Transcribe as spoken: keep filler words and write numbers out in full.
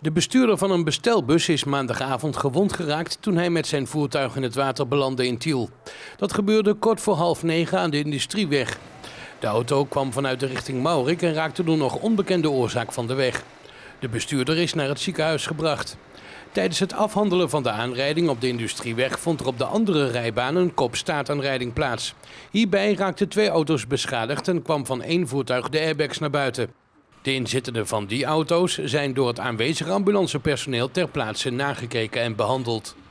De bestuurder van een bestelbus is maandagavond gewond geraakt toen hij met zijn voertuig in het water belandde in Tiel. Dat gebeurde kort voor half negen aan de Industrieweg. De auto kwam vanuit de richting Maurik en raakte door nog onbekende oorzaak van de weg. De bestuurder is naar het ziekenhuis gebracht. Tijdens het afhandelen van de aanrijding op de Industrieweg vond er op de andere rijbaan een kopstaartaanrijding plaats. Hierbij raakten twee auto's beschadigd en kwam van één voertuig de airbags naar buiten. De inzittenden van die auto's zijn door het aanwezige ambulancepersoneel ter plaatse nagekeken en behandeld.